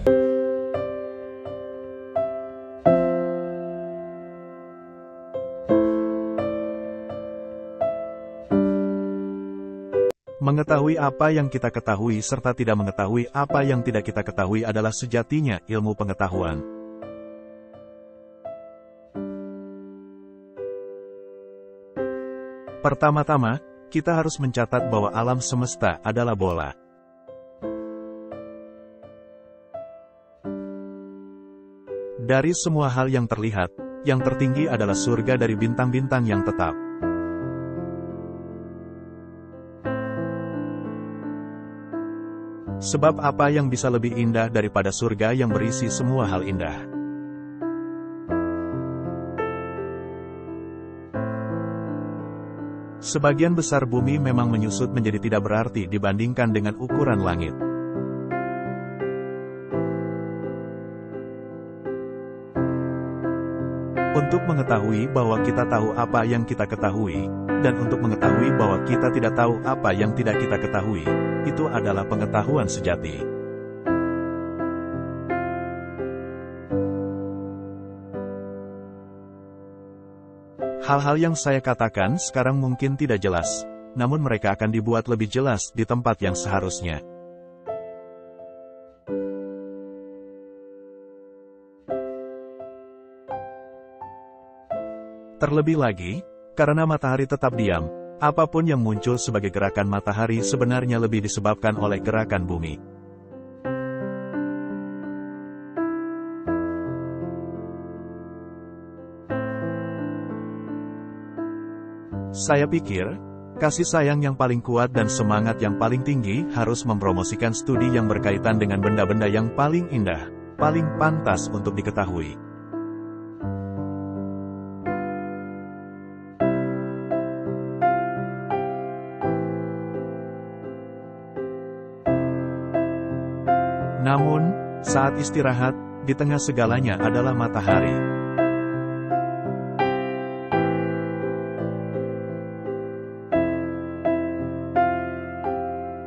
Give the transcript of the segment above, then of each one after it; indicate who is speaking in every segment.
Speaker 1: Mengetahui apa yang kita ketahui serta tidak mengetahui apa yang tidak kita ketahui adalah sejatinya ilmu pengetahuan. Pertama-tama, kita harus mencatat bahwa alam semesta adalah bola. Dari semua hal yang terlihat, yang tertinggi adalah surga dari bintang-bintang yang tetap. Sebab apa yang bisa lebih indah daripada surga yang berisi semua hal indah? Sebagian besar bumi memang menyusut menjadi tidak berarti dibandingkan dengan ukuran langit. Untuk mengetahui bahwa kita tahu apa yang kita ketahui, dan untuk mengetahui bahwa kita tidak tahu apa yang tidak kita ketahui, itu adalah pengetahuan sejati. Hal-hal yang saya katakan sekarang mungkin tidak jelas, namun mereka akan dibuat lebih jelas di tempat yang seharusnya. Terlebih lagi, karena matahari tetap diam, apapun yang muncul sebagai gerakan matahari sebenarnya lebih disebabkan oleh gerakan bumi. Saya pikir, kasih sayang yang paling kuat dan semangat yang paling tinggi harus mempromosikan studi yang berkaitan dengan benda-benda yang paling indah, paling pantas untuk diketahui. Namun, saat istirahat, di tengah segalanya adalah matahari.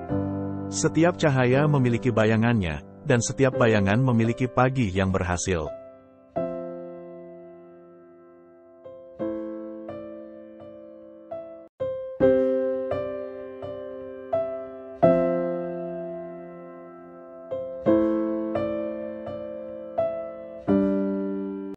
Speaker 1: Setiap cahaya memiliki bayangannya, dan setiap bayangan memiliki pagi yang berhasil.